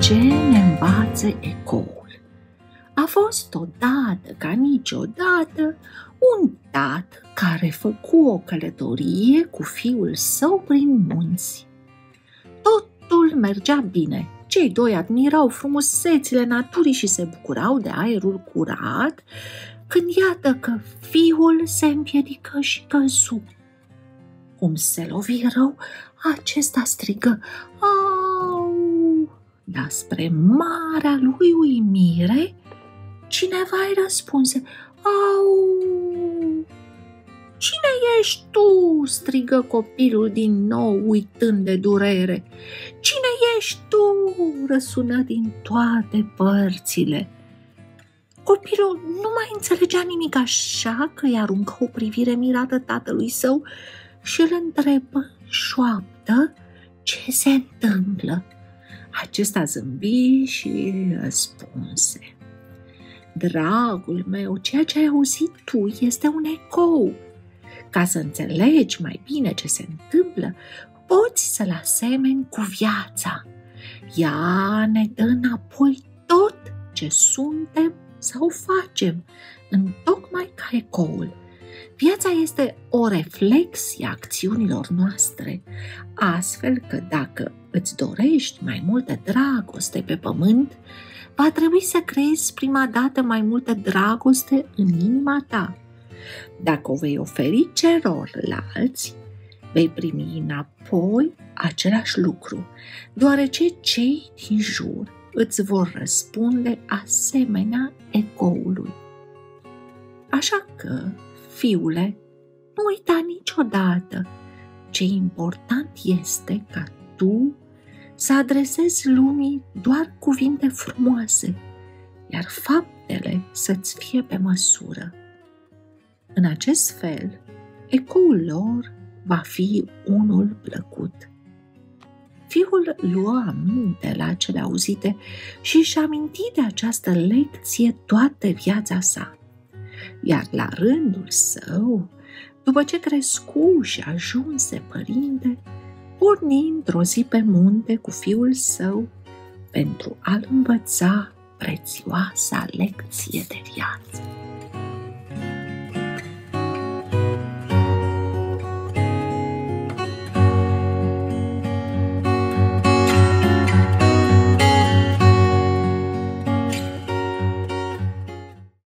ce ne învață ecoul. A fost odată ca niciodată un tată care făcu o călătorie cu fiul său prin munți. Totul mergea bine. Cei doi admirau frumusețile naturii și se bucurau de aerul curat, când iată că fiul se împiedică și căzu. Cum se lovi rău, acesta strigă: "Au!" Dar spre marea lui uimire, cineva îi răspunse: "Au!" "Cine ești tu?" strigă copilul din nou, uitând de durere. "Cine ești tu?" răsună din toate părțile. Copilul nu mai înțelegea nimic, așa că îi aruncă o privire mirată tatălui său și îl întrebă șoaptă ce se întâmplă. Acesta zâmbi și răspunse: "Dragul meu, ceea ce ai auzit tu este un ecou. Ca să înțelegi mai bine ce se întâmplă, poți să-l asemeni cu viața. Ea ne dă înapoi tot ce suntem sau facem, întocmai ca ecoul. Viața este o reflexie a acțiunilor noastre, astfel că dacă îți dorești mai multă dragoste pe pământ, va trebui să creezi prima dată mai multă dragoste în inima ta. Dacă o vei oferi celorlalți, vei primi înapoi același lucru, deoarece cei din jur îți vor răspunde asemenea ecoului. Așa că, fiule, nu uita niciodată, ce important este ca tu să adresezi lumii doar cuvinte frumoase, iar faptele să-ți fie pe măsură. În acest fel, ecoul lor va fi unul plăcut." Fiul luă aminte la cele auzite și își aminti de această lecție toată viața sa. Iar la rândul său, după ce crescu și ajunse părinte, porni într-o zi pe munte cu fiul său pentru a-l învăța prețioasa lecție de viață.